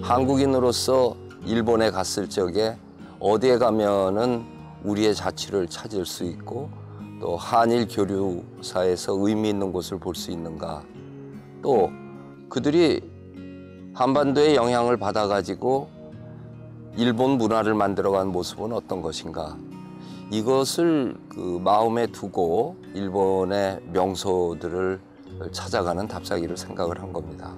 한국인으로서 일본에 갔을 적에 어디에 가면은 우리의 자취를 찾을 수 있고 또 한일 교류사에서 의미 있는 곳을 볼 수 있는가, 또 그들이 한반도의 영향을 받아가지고 일본 문화를 만들어간 모습은 어떤 것인가, 이것을 마음에 두고 일본의 명소들을 찾아가는 답사기를 생각을 한 겁니다.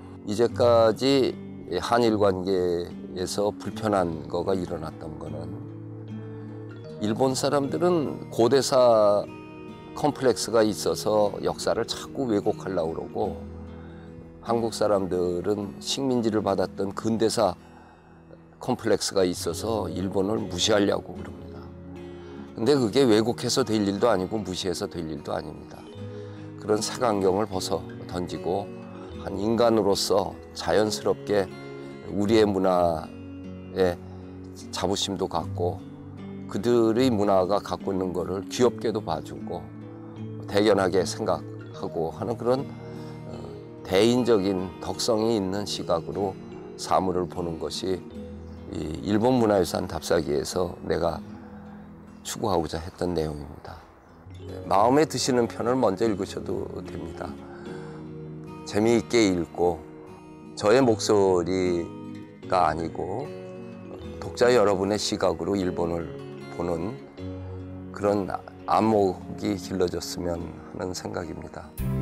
이제까지 한일 관계에서 불편한 거가 일어났던 거는, 일본 사람들은 고대사 컴플렉스가 있어서 역사를 자꾸 왜곡하려고 그러고, 한국 사람들은 식민지를 받았던 근대사 컴플렉스가 있어서 일본을 무시하려고 그럽니다. 근데 그게 왜곡해서 될 일도 아니고 무시해서 될 일도 아닙니다. 그런 색안경을 벗어 던지고 한 인간으로서 자연스럽게 우리의 문화에 자부심도 갖고 그들의 문화가 갖고 있는 거를 귀엽게도 봐주고 대견하게 생각하고 하는 그런 대인적인 덕성이 있는 시각으로 사물을 보는 것이 이 일본 문화유산 답사기에서 내가 추구하고자 했던 내용입니다. 마음에 드시는 편을 먼저 읽으셔도 됩니다. 재미있게 읽고 저의 목소리가 아니고 독자 여러분의 시각으로 일본을 보는 그런 안목이 길러졌으면 하는 생각입니다.